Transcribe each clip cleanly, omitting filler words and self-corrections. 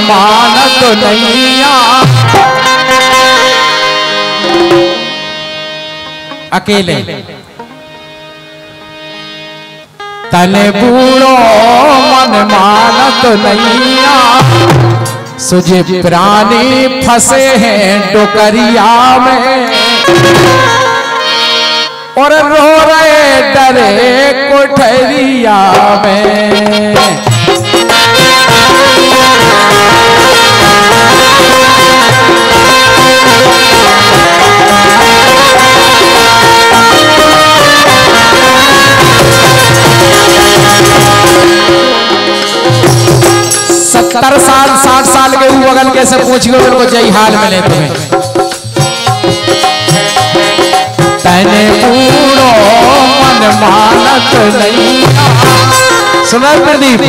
मानत नैया। अकेले तने बूढ़ो मन मानत नैया। सुझे प्राणी फंसे हैं डोकरिया में और रो रहे डरे कोठरिया में। सत्तर साल 60 साल के बगल के से पूछियो मेरे को जय हाल मिले तुम्हें। तने बूढ़ो मन मानत नैया। सुना प्रदीप।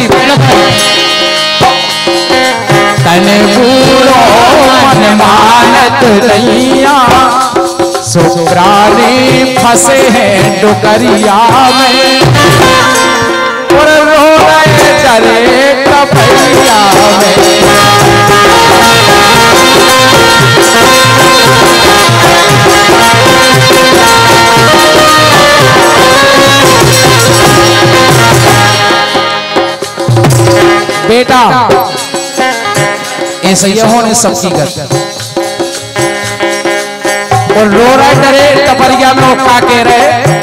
तने बूढ़ो मन मानत नैया। सो प्राणी फंसे हैं डोकरिया में और रो रहे डरे कपड़िया में। बेटा ऐसे ये होने सबकी गत और रो रहे डरे कपड़िया में उठा के रहे।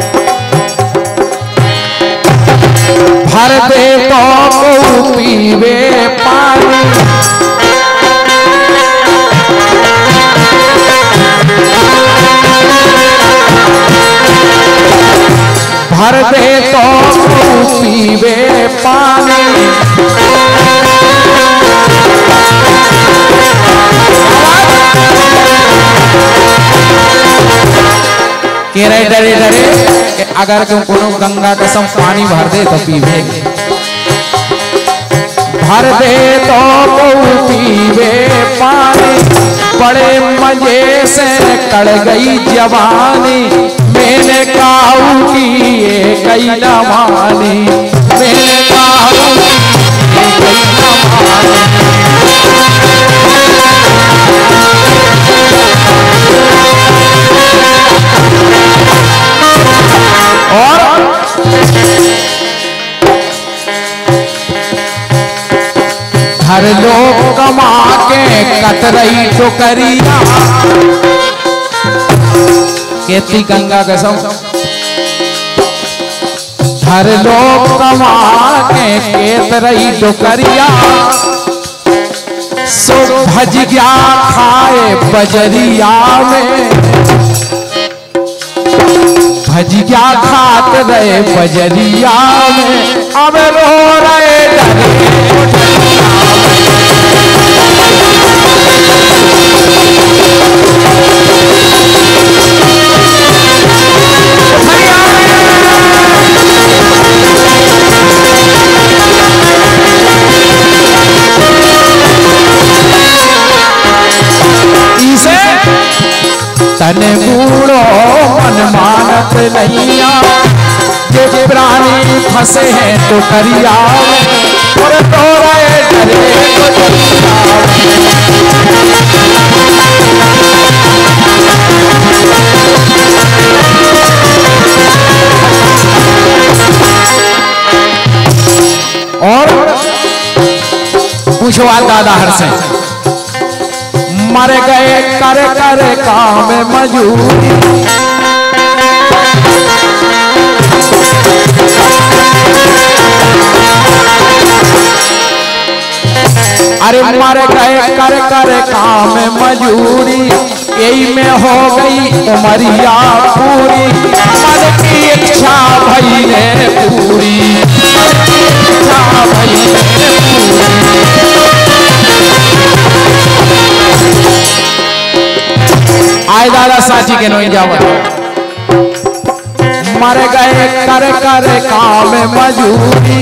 भर दे तो पीवे पानी भर दे तो पीवे पानी। कह रहे डरे डरे अगर कोनो गंगा के सम पानी भर दे तो पीवे। भर दे तो पीवे पानी। बड़े मजे से कड़ गई जवानी। मैंने काऊ की ये कई न मानी। मैंने काऊ की ये कई न मानी। और हर लोग कमा के कतरई डोकरिया। केती गंगा कसम। हर लोग कमा के केतरई डोकरिया। सो भज गया खाए बजरिया में। भजिया खात रहे बजरिया में। अब रो रहे डरे इसे तने बूढ़ो मन मानत नैया। जे प्राणी फंसे हैं डोकरिया में और रो रहे डरे और पूछो दादा हर से मर गए कर कर काम मजूरी। अरे मर गए कर कर काम मजूरी। यही में हो गई उमरिया पूरी। मन की इच्छा भई ने पूरी। इच्छा भई ने पूरी। आए दादा साची के नोई जावत। मर गए कर कर काम मजूरी।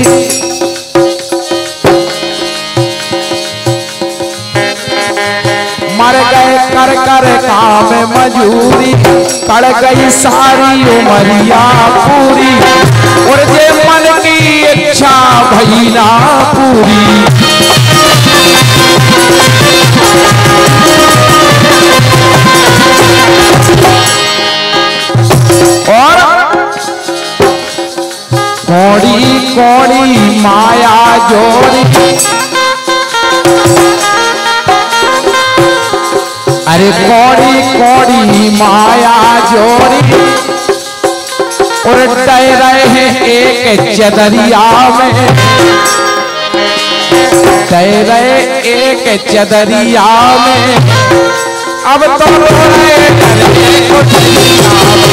मर गए कर कर काम मजूरी। कड़ गई सारी उमरिया पूरी। और जे मन की इच्छा भई ना पूरी। जोड़ी, अरे कौड़ी कौड़ी माया जोड़ी, और डर रहे एक चदरिया में, डर रहे एक चदरिया में, अब तो रो रहे डरे कोठरिया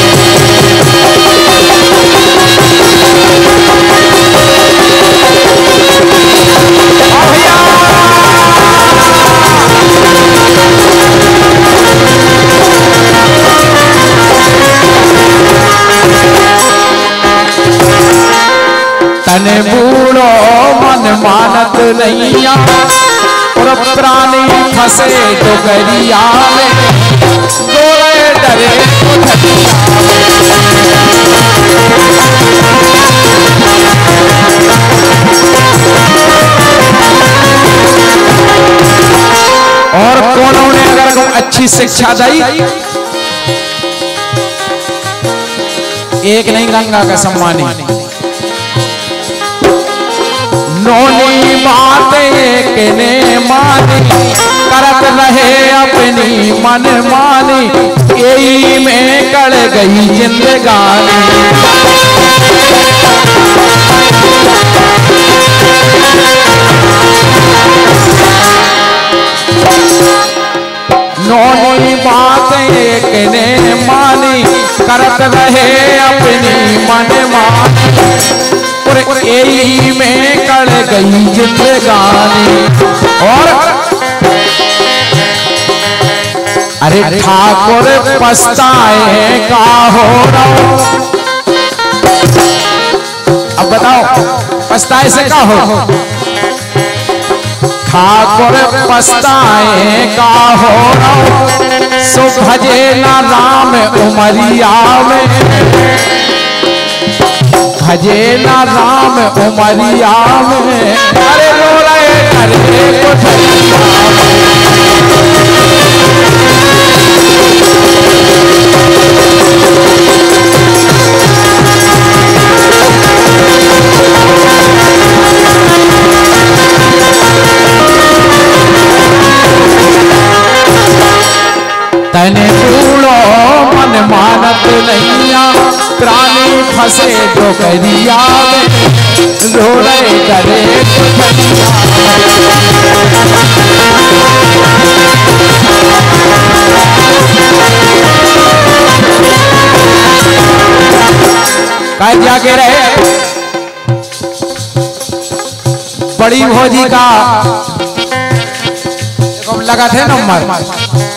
तन बूढ़ो मन मानत नैया, और प्राणी फंसे डोगरिया में, डोरे डरे कोठरिया और कौनों ने अगर को अच्छी शिक्षा दी, एक नहीं गंगा का सम्मानी, नोनी बात एक ने मानी, करत रहे अपनी मन मानी, यही में कड़ गई जिंदगानी। नोनी बात एक ने मानी, करत रहे अपनी मन मानी, और यही में कड़ गई जिंदगानी। और अरे ठाकुर पछताए का हो रहा, अब बताओ पछताए से का हो, ठाकुर पछताए का हो रहा, सो भजे ना राम उमरिया में, भजे ना राम उमरिया में, अरे रो रहे डरे कोठरिया तने बूढ़ो मन मानत नैया, प्राणी फंसे डोगरिया में, रो रहे डरे कोठरिया कह जाके रहे। बड़ी भौजी का लगा थे नंबर,